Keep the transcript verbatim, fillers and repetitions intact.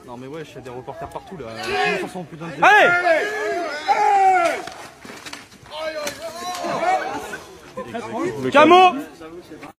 Non mais ouais, il y a des reporters partout là. Allez! Le Camo!